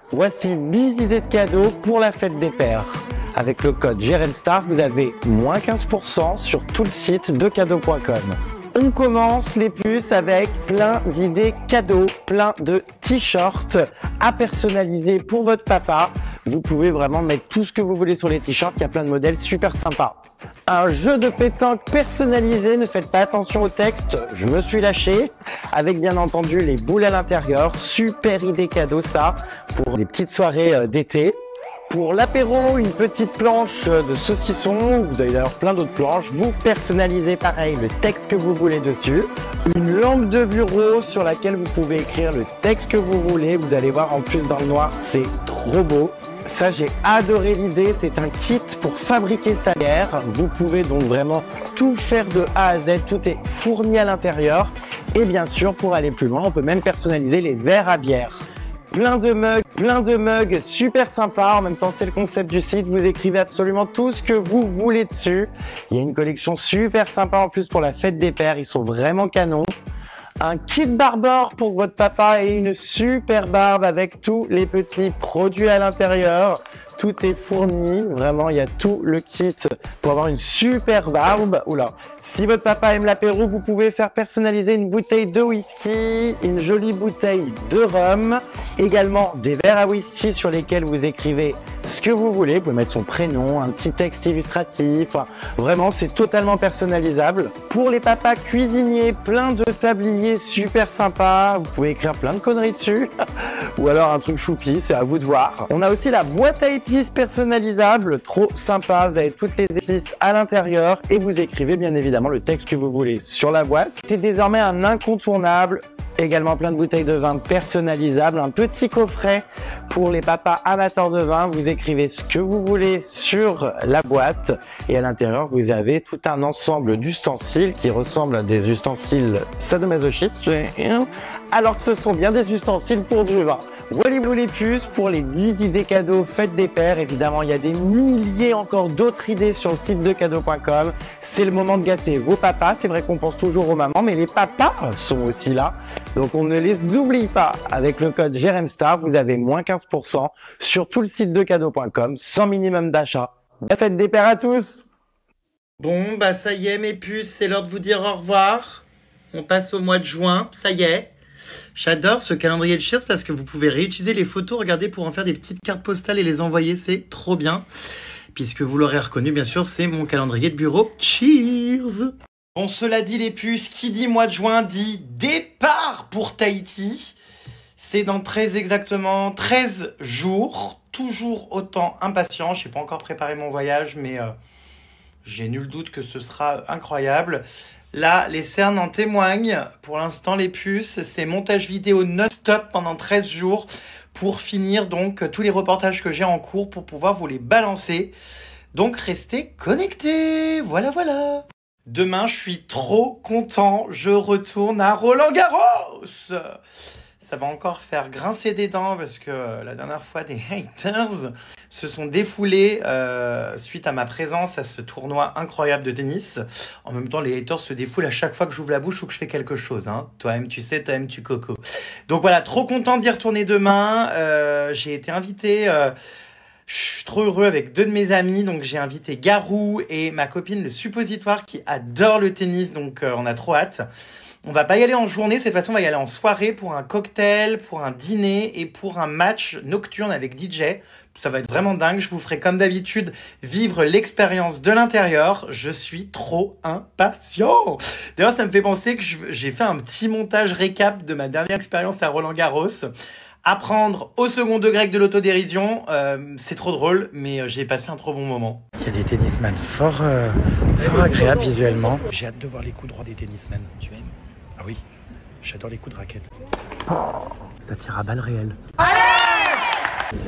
Voici 10 idées de cadeaux pour la fête des pères. Avec le code JRMSTAR, vous avez moins 15% sur tout le site de cadeaux.com. On commence les puces avec plein d'idées cadeaux, plein de t-shirts à personnaliser pour votre papa. Vous pouvez vraiment mettre tout ce que vous voulez sur les t-shirts, il y a plein de modèles super sympas. Un jeu de pétanque personnalisé, ne faites pas attention au texte, je me suis lâché, avec bien entendu les boules à l'intérieur, super idée cadeau ça, pour les petites soirées d'été. Pour l'apéro, une petite planche de saucisson, vous avez d'ailleurs plein d'autres planches, vous personnalisez pareil le texte que vous voulez dessus. Une lampe de bureau sur laquelle vous pouvez écrire le texte que vous voulez, vous allez voir en plus dans le noir, c'est trop beau. Ça, j'ai adoré l'idée, c'est un kit pour fabriquer sa bière. Vous pouvez donc vraiment tout faire de A à Z, tout est fourni à l'intérieur. Et bien sûr, pour aller plus loin, on peut même personnaliser les verres à bière. Plein de mugs super sympa. En même temps, c'est le concept du site. Vous écrivez absolument tout ce que vous voulez dessus. Il y a une collection super sympa en plus pour la fête des pères. Ils sont vraiment canons. Un kit barbeur pour votre papa et une super barbe avec tous les petits produits à l'intérieur. Tout est fourni, vraiment il y a tout le kit pour avoir une super barbe. Oula. Si votre papa aime l'apéro, vous pouvez faire personnaliser une bouteille de whisky, une jolie bouteille de rhum, également des verres à whisky sur lesquels vous écrivez ce que vous voulez. Vous pouvez mettre son prénom, un petit texte illustratif. Enfin, vraiment, c'est totalement personnalisable. Pour les papas cuisiniers, plein de tabliers super sympas. Vous pouvez écrire plein de conneries dessus. Ou alors un truc choupi, c'est à vous de voir. On a aussi la boîte à épices personnalisable, trop sympa. Vous avez toutes les épices à l'intérieur et vous écrivez bien évidemment le texte que vous voulez sur la boîte. C'est désormais un incontournable. Également plein de bouteilles de vin personnalisables, un petit coffret pour les papas amateurs de vin. Vous écrivez ce que vous voulez sur la boîte et à l'intérieur vous avez tout un ensemble d'ustensiles qui ressemblent à des ustensiles sadomasochistes, alors que ce sont bien des ustensiles pour du vin. Voilà les puces pour les 10 idées cadeaux faites des pères. Évidemment, il y a des milliers encore d'autres idées sur le site de cadeaux.com. C'est le moment de gâter vos papas. C'est vrai qu'on pense toujours aux mamans, mais les papas sont aussi là. Donc on ne les oublie pas. Avec le code JRMSTAR, vous avez moins 15% sur tout le site de cadeaux.com, sans minimum d'achat. Bonne fête des pères à tous! Bon, bah ça y est mes puces, c'est l'heure de vous dire au revoir. On passe au mois de juin, ça y est. J'adore ce calendrier de Cheers parce que vous pouvez réutiliser les photos, regardez, pour en faire des petites cartes postales et les envoyer, c'est trop bien. Puisque vous l'aurez reconnu, bien sûr, c'est mon calendrier de bureau. Cheers! Bon, cela dit les puces, qui dit mois de juin dit départ pour Tahiti. C'est dans exactement 13 jours, toujours autant impatient. Je n'ai pas encore préparé mon voyage, mais j'ai nul doute que ce sera incroyable. Là, les cernes en témoignent. Pour l'instant, les puces, c'est montage vidéo non-stop pendant 13 jours pour finir donc tous les reportages que j'ai en cours pour pouvoir vous les balancer. Donc, restez connectés. Voilà, voilà. Demain, je suis trop content. Je retourne à Roland-Garros. Ça va encore faire grincer des dents parce que la dernière fois, des haters se sont défoulés suite à ma présence à ce tournoi incroyable de tennis. En même temps, les haters se défoulent à chaque fois que j'ouvre la bouche ou que je fais quelque chose. Hein. Toi-même, tu sais, toi-même, tu coco. Donc voilà, trop content d'y retourner demain. J'ai été invité... je suis trop heureux avec 2 de mes amis. Donc j'ai invité Garou et ma copine le Suppositoire qui adore le tennis. Donc on a trop hâte. On va pas y aller en journée, cette fois-ci on va y aller en soirée pour un cocktail, pour un dîner et pour un match nocturne avec DJ. Ça va être vraiment dingue, je vous ferai comme d'habitude vivre l'expérience de l'intérieur. Je suis trop impatient. D'ailleurs ça me fait penser que j'ai fait un petit montage récap de ma dernière expérience à Roland-Garros. Apprendre au second degré de l'autodérision, c'est trop drôle, mais j'ai passé un trop bon moment. Il y a des tennisman fort agréables visuellement. J'ai hâte de voir les coups droits des tennisman. Tu aimes? Ah oui, j'adore les coups de raquette. Oh, ça tire à balles réelles. Allez!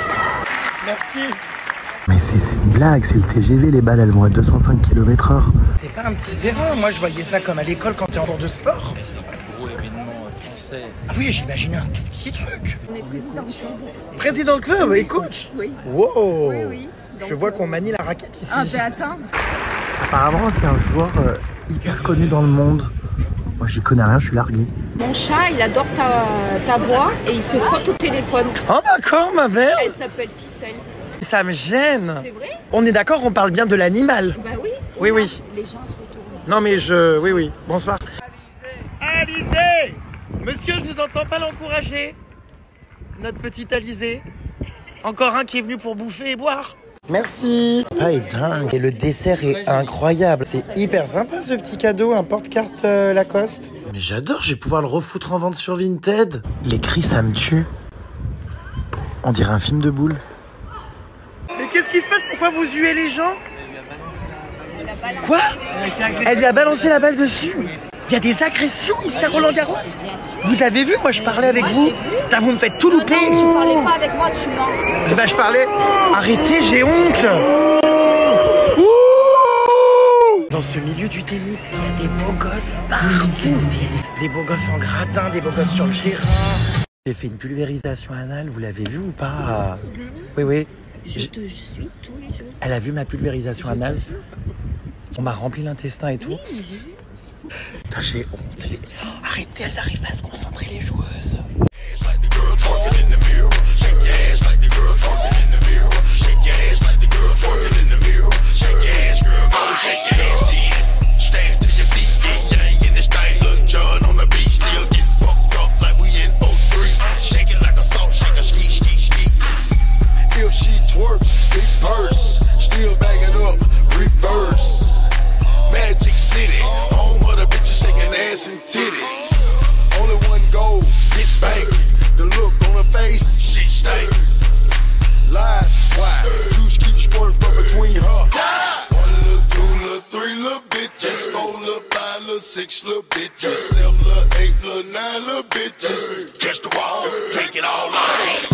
Merci. Mais c'est une blague, c'est le TGV, les balles elles vont à 205 km/h. C'est pas un petit terrain, moi je voyais ça comme à l'école quand t'es en cours de sport. Mais c'est un gros événement français. Ah oui, j'imaginais un tout petit truc. On est président de club. Président de club et coach? Oui. Wow. Oui, oui. Donc, je vois qu'on manie la raquette ici. Ah, t'es atteint. Apparemment c'est un joueur hyper connu dans le monde. Moi, j'y connais rien, je suis largué. Mon chat, il adore ta voix et il se frotte au téléphone. Oh d'accord, ma belle. Elle s'appelle Ficelle. Ça me gêne. C'est vrai? On est d'accord, on parle bien de l'animal. Bah oui. Oui, oui. Les gens se retournent. Non mais oui, oui. Bonsoir. Alizé, monsieur, je vous entends pas l'encourager. Notre petite Alizé. Encore un qui est venu pour bouffer et boire. Merci. Ah, est dingue. Et le dessert est incroyable. C'est hyper sympa ce petit cadeau, un porte-carte Lacoste. Mais j'adore, je vais pouvoir le refoutre en vente sur Vinted. Les cris, ça me tue. On dirait un film de boules. Mais qu'est-ce qui se passe? Pourquoi vous huez les gens? Quoi? Elle lui a balancé la balle dessus. Il y a des agressions ici à Roland-Garros. Vous avez vu? Moi je parlais avec vous. Putain, vous me faites tout louper. Non, tu parlais pas avec moi, tu mens. Eh ben je parlais. Arrêtez, j'ai honte. Dans ce milieu du tennis, il y a des beaux gosses partout. Des beaux gosses en gratin, des beaux gosses sur le terrain. J'ai fait une pulvérisation anale, vous l'avez vu ou pas? Oui, oui. Je te suis tous les jours. Elle a vu ma pulvérisation anale. On m'a rempli l'intestin et tout. Oui, mais j'ai vu. Putain, j'ai honte. Arrêtez, elles n'arrivent pas à se concentrer, les joueuses. Six little bitches, 7 little 8 little 9 little bitches. Catch the wall, take it all out.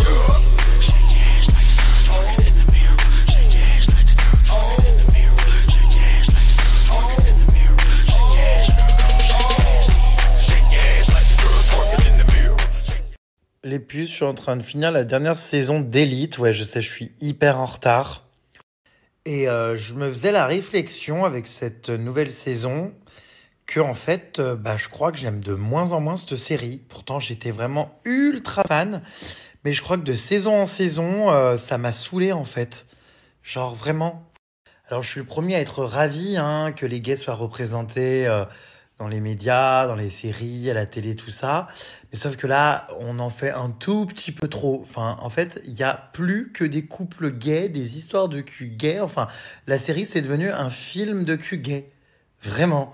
Les puces, je suis en train de finir la dernière saison d'Élite. Ouais, je sais, je suis hyper en retard. Et je me faisais la réflexion avec cette nouvelle saison que en fait, je crois que j'aime de moins en moins cette série. Pourtant, j'étais vraiment ultra fan. Mais je crois que de saison en saison, ça m'a saoulé en fait. Genre vraiment. Alors, je suis le premier à être ravi que les gays soient représentés dans les médias, dans les séries, à la télé, tout ça. Mais sauf que là, on en fait un tout petit peu trop. Enfin, en fait, il n'y a plus que des couples gays, des histoires de cul gays. Enfin, la série, c'est devenu un film de cul gay. Vraiment.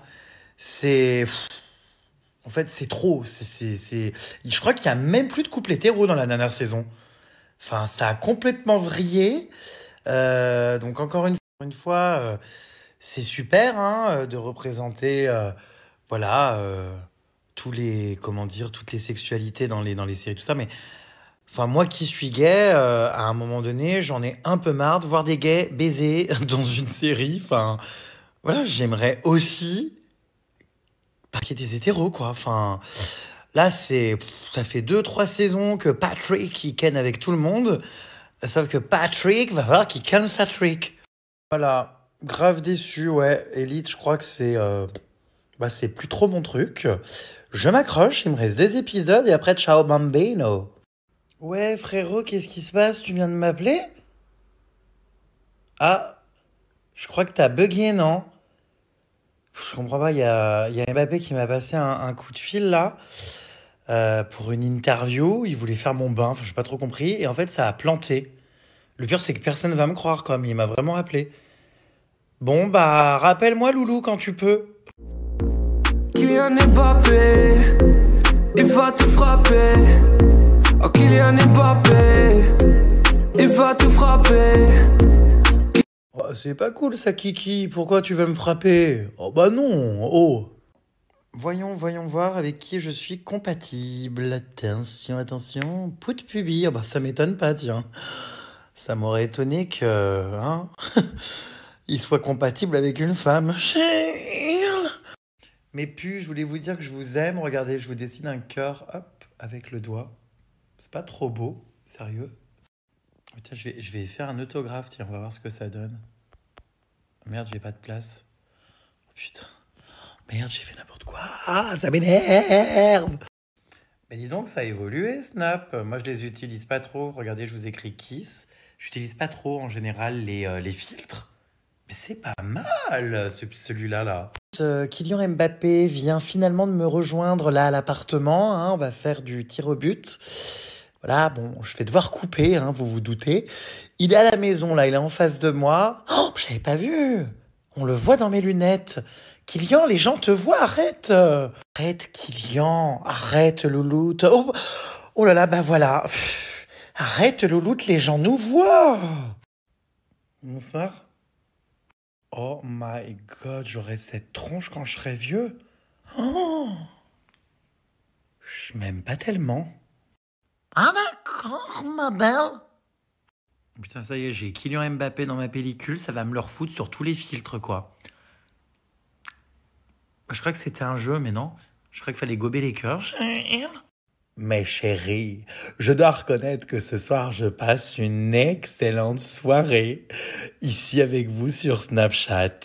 En fait, c'est trop. Je crois qu'il n'y a même plus de couple hétéro dans la dernière saison. Enfin, ça a complètement vrillé. Donc, encore une fois, c'est super de représenter toutes les sexualités dans les séries, tout ça. Mais enfin, moi qui suis gay, à un moment donné, j'en ai un peu marre de voir des gays baiser dans une série. Enfin, voilà, j'aimerais aussi qu'il y ait des hétéros, quoi. Enfin, là, ça fait 2-3 saisons que Patrick, il ken avec tout le monde. Sauf que Patrick, va falloir qu'il calme sa trick. Voilà, grave déçu, ouais. Élite, je crois que c'est plus trop mon truc. Je m'accroche, il me reste 2 épisodes et après, ciao bambino. Ouais, frérot, qu'est-ce qui se passe? Tu viens de m'appeler? Ah, je crois que t'as bugué, non? Je comprends pas, il y a Mbappé qui m'a passé un coup de fil là pour une interview. Il voulait faire mon bain, enfin, j'ai pas trop compris. Et en fait, ça a planté. Le pire, c'est que personne va me croire, quoi. Mais il m'a vraiment appelé. Bon, rappelle-moi, Loulou, quand tu peux. Kylian Mbappé, il va te frapper. Oh, Kylian Mbappé, il va te frapper. Oh, c'est pas cool ça, Kiki. Pourquoi tu veux me frapper? Oh bah non. Oh. Voyons voir avec qui je suis compatible. Attention. Pout pubi. Oh bah ça m'étonne pas, tiens. Ça m'aurait étonné que il soit compatible avec une femme. Mais puis, je voulais vous dire que je vous aime. Regardez, je vous dessine un cœur, hop, avec le doigt. C'est pas trop beau, sérieux. Tiens, je vais faire un autographe, tiens, on va voir ce que ça donne. Merde, j'ai pas de place. Oh, putain. Merde, j'ai fait n'importe quoi. Ah, ça m'énerve. Mais dis donc, ça a évolué, Snap. Moi, je les utilise pas trop. Regardez, je vous écris Kiss. J'utilise pas trop, en général, les filtres. Mais c'est pas mal, celui-là, là. Kylian Mbappé vient finalement de me rejoindre, là, à l'appartement. Hein. On va faire du tir au but. Voilà, bon, je vais devoir couper, hein, vous vous doutez. Il est à la maison, là, il est en face de moi. Oh, je l'avais pas vu. On le voit dans mes lunettes. Kylian, les gens te voient, arrête. Arrête, Kylian, arrête, louloute. Oh, oh là là, bah voilà. Pff, arrête, louloute, les gens nous voient. Bonsoir. Oh my God, j'aurai cette tronche quand je serai vieux. Oh, je m'aime pas tellement. Ah d'accord, ma belle. Putain, ça y est, j'ai Kylian Mbappé dans ma pellicule, ça va me le refoutre sur tous les filtres, quoi. Je crois que c'était un jeu, mais non. Je crois qu'il fallait gober les cœurs. Mais chérie, je dois reconnaître que ce soir, je passe une excellente soirée ici avec vous sur Snapchat.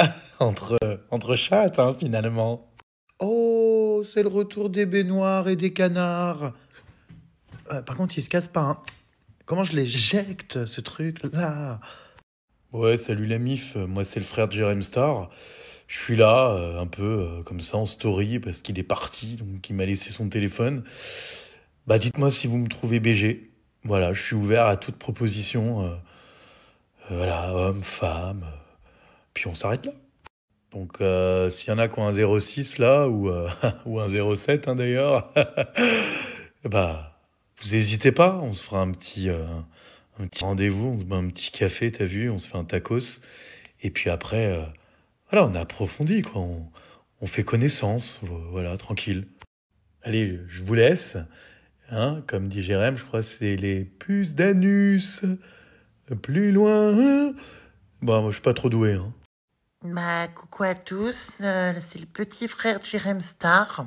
entre chats, hein, finalement. Oh, c'est le retour des baignoires et des canards. Par contre, il se casse pas. Hein. Comment je l'éjecte, ce truc-là? Ouais, salut la mif. Moi, c'est le frère de Jérém Star. Je suis là, un peu comme ça, en story, parce qu'il est parti, donc il m'a laissé son téléphone. Bah, dites-moi si vous me trouvez BG. Voilà, je suis ouvert à toute proposition. Voilà, homme, femme. Puis on s'arrête là. Donc, s'il y en a qui ont un 06 là, ou un 07 hein, d'ailleurs, bah, vous n'hésitez pas, on se fera un petit rendez-vous, on se met un petit café, t'as vu, on se fait un tacos. Et puis après, voilà, on approfondit, quoi. On fait connaissance, voilà, tranquille. Allez, je vous laisse. Hein, comme dit Jérém, je crois que c'est les puces d'anus. Plus loin. Bon, moi, je suis pas trop doué. Hein. Bah, coucou à tous. C'est le petit frère de Jérém Star.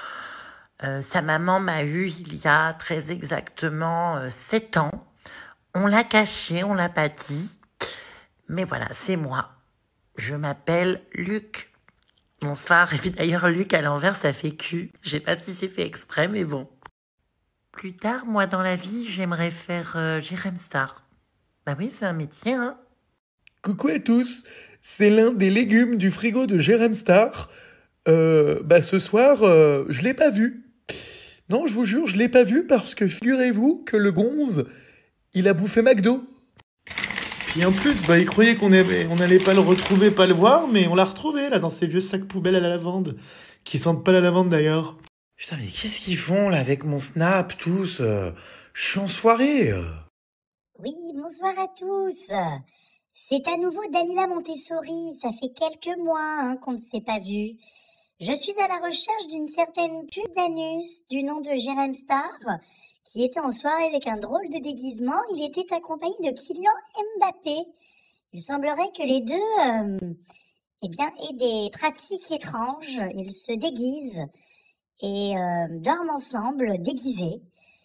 Sa maman m'a eu il y a très exactement 7 ans. On l'a caché, on l'a pas dit. Mais voilà, c'est moi. Je m'appelle Luc. Bonsoir. Et puis d'ailleurs, Luc à l'envers, ça fait cul. Je sais pas si c'est fait exprès, mais bon. Plus tard, moi, dans la vie, j'aimerais faire Jérém Star. Bah oui, c'est un métier, hein. Coucou à tous. C'est l'un des légumes du frigo de Jérém Star. Bah ce soir, je l'ai pas vu. Non, je vous jure, je l'ai pas vu parce que figurez-vous que le gonze, il a bouffé McDo. Puis en plus, bah, il croyait qu'on allait pas le retrouver, pas le voir, mais on l'a retrouvé là dans ces vieux sacs poubelles à la lavande, qui sentent pas la lavande d'ailleurs. Putain, mais qu'est-ce qu'ils font là avec mon Snap tous Je suis en soirée. Oui, bonsoir à tous. C'est à nouveau Dalila Montessori. Ça fait quelques mois qu'on ne s'est pas vu. Je suis à la recherche d'une certaine puce d'anus du nom de Jérém Star, qui était en soirée avec un drôle de déguisement. Il était accompagné de Kylian Mbappé. Il semblerait que les deux aient des pratiques étranges. Ils se déguisent et dorment ensemble déguisés.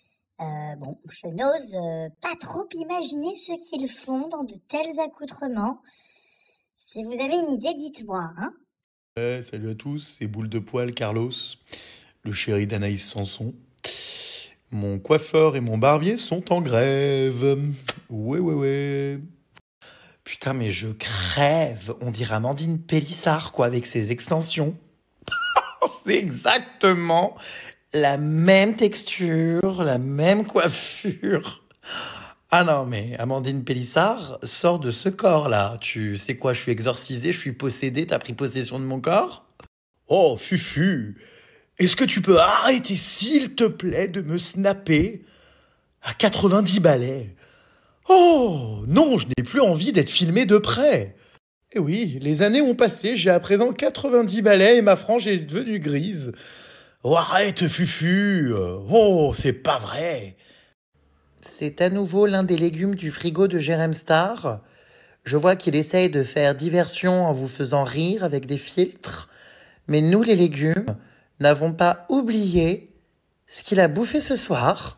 Bon, je n'ose pas trop imaginer ce qu'ils font dans de tels accoutrements. Si vous avez une idée, dites-moi, hein. Salut à tous, c'est Boule de Poil Carlos, le chéri d'Anaïs Sanson. Mon coiffeur et mon barbier sont en grève. Ouais. Putain, mais je crève. On dirait Amandine Pélissard, quoi, avec ses extensions. C'est exactement la même texture, la même coiffure. Ah non, mais Amandine Pélissard sort de ce corps-là. Tu sais quoi, je suis exorcisé, je suis possédé, t'as pris possession de mon corps? Oh, Fufu, est-ce que tu peux arrêter, s'il te plaît, de me snapper à 90 balais? Oh, non, je n'ai plus envie d'être filmé de près. Eh oui, les années ont passé, j'ai à présent 90 balais et ma frange est devenue grise. Oh, arrête, Fufu. Oh, c'est pas vrai. C'est à nouveau l'un des légumes du frigo de Jérém Star. Je vois qu'il essaye de faire diversion en vous faisant rire avec des filtres. Mais nous, les légumes, n'avons pas oublié ce qu'il a bouffé ce soir.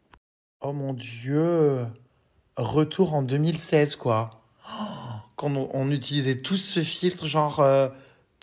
Oh mon Dieu. Retour en 2016, quoi. Quand on utilisait tous ce filtre, genre,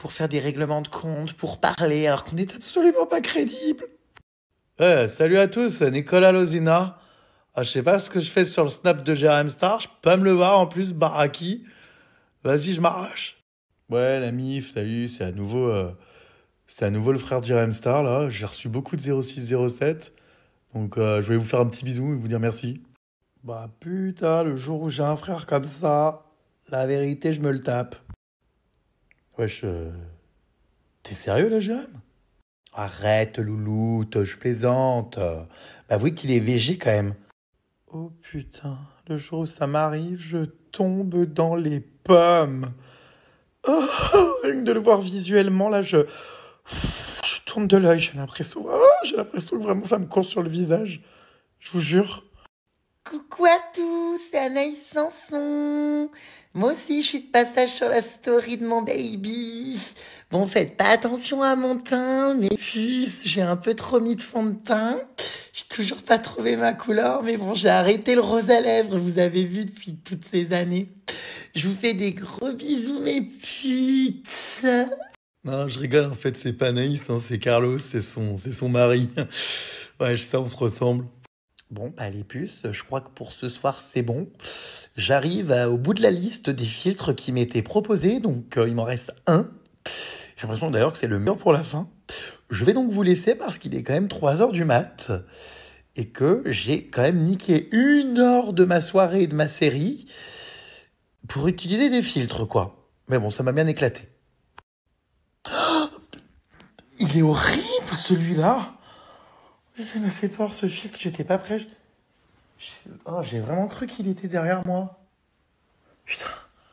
pour faire des règlements de compte, pour parler, alors qu'on n'est absolument pas crédible. Salut à tous, Nicolas Lozina. Je sais pas ce que je fais sur le snap de Jérém Star, je peux pas me le voir en plus, Baraki. Vas-y, je m'arrache. Ouais, la mif, salut, c'est à nouveau le frère de Jérém Star, là. J'ai reçu beaucoup de 0607, donc je vais vous faire un petit bisou et vous dire merci. Bah putain, le jour où j'ai un frère comme ça, la vérité, je me le tape. Wesh, t'es sérieux là, Jérém? Arrête, louloute, je plaisante. Bah avouez qu'il est végé quand même. Oh putain, le jour où ça m'arrive, je tombe dans les pommes. Oh, rien que de le voir visuellement, là, je tourne de l'œil, j'ai l'impression que vraiment ça me court sur le visage. Je vous jure. Coucou à tous, c'est Anaïs Sanson. Moi aussi, je suis de passage sur la story de mon baby. Bon, faites pas attention à mon teint, mais puce, j'ai un peu trop mis de fond de teint. J'ai toujours pas trouvé ma couleur, mais bon, j'ai arrêté le rose à lèvres, vous avez vu depuis toutes ces années. Je vous fais des gros bisous, mes putes. Non, je rigole, en fait, c'est pas Anaïs, hein, c'est Carlos, c'est son mari. Ouais, ça, on se ressemble. Bon, bah les puces, je crois que pour ce soir, c'est bon. J'arrive au bout de la liste des filtres qui m'étaient proposés, donc il m'en reste un. J'ai l'impression d'ailleurs que c'est le meilleur pour la fin. Je vais donc vous laisser parce qu'il est quand même 3h du mat et que j'ai quand même niqué 1 heure de ma soirée et de ma série pour utiliser des filtres, quoi. Mais bon, ça m'a bien éclaté. Oh, il est horrible, celui-là. Il m'a fait peur, ce filtre. J'étais pas prêt. J'ai vraiment cru qu'il était derrière moi. Putain.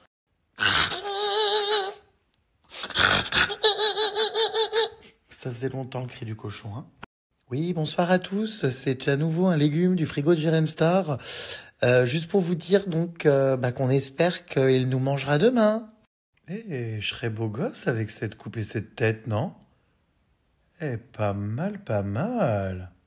Ça faisait longtemps le cri du cochon, hein. Oui, bonsoir à tous. C'est à nouveau un légume du frigo de Jérém Star. Juste pour vous dire donc qu'on espère qu'il nous mangera demain. Je serais beau gosse avec cette coupe et cette tête, non? Pas mal, pas mal.